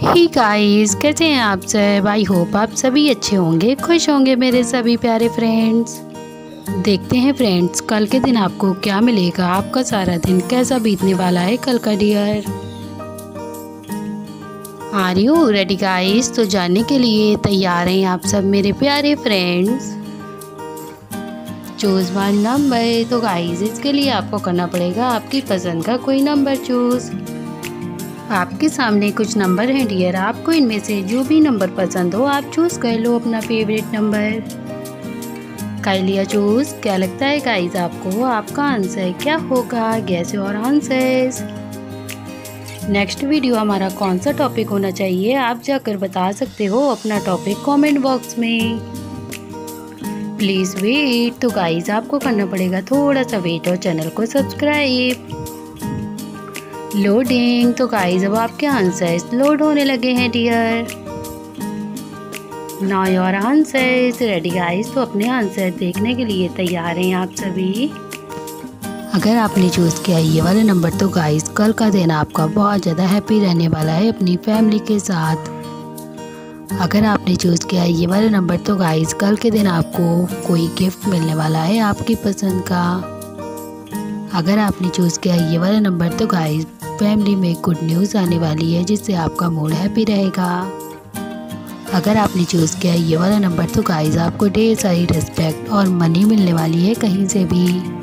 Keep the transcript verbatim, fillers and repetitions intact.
ही guys, कैसे हैं आप सब। आई होप आप सभी अच्छे होंगे, खुश होंगे मेरे सभी प्यारे फ्रेंड्स। देखते हैं फ्रेंड्स, कल के दिन आपको क्या मिलेगा, आपका सारा दिन कैसा बीतने वाला है कल का dear. Are you ready guys? तो जानने के लिए तैयार हैं आप सब मेरे प्यारे फ्रेंड्स। Choose one number. तो गाइस, इसके लिए आपको करना पड़ेगा आपकी पसंद का कोई नंबर चूज़। आपके सामने कुछ नंबर हैं डियर, आपको इनमें से जो भी नंबर पसंद हो आप चूज़ कर लो अपना फेवरेट नंबर। कर लिया चूज़? क्या लगता है गाइस आपको, आपका आंसर क्या होगा? Guess your answers. Next video हमारा कौन सा टॉपिक होना चाहिए, आप जाकर बता सकते हो अपना टॉपिक कमेंट बॉक्स में। Please wait. तो गाइस, आपको करना पड़ेगा थोड़ा सा वेट और चैनल को सब्सक्राइब। लोडिंग। तो गाइस, अब आपके आंसर्स लोड होने लगे हैं dear. Now your answers ready guys. तो अपने आंसर देखने के लिए तैयार हैं आप सभी। अगर आपने चूज़ किया ये वाला नंबर तो गाइस, कल का दिन आपका बहुत ज़्यादा हैप्पी रहने वाला है अपनी फैमिली के साथ। अगर आपने चूज़ किया ये वाला नंबर तो गाइस, कल के दिन आपको कोई गिफ्ट मिलने वाला है आपकी पसंद का। अगर आपने चूज़ किया ये वाला नंबर तो गाइस, फैमिली में गुड न्यूज़ आने वाली है जिससे आपका मूड हैप्पी रहेगा। अगर आपने चूज़ किया ये वाला नंबर तो गाइस, आपको ढेर सारी रिस्पेक्ट और मनी मिलने वाली है कहीं से भी।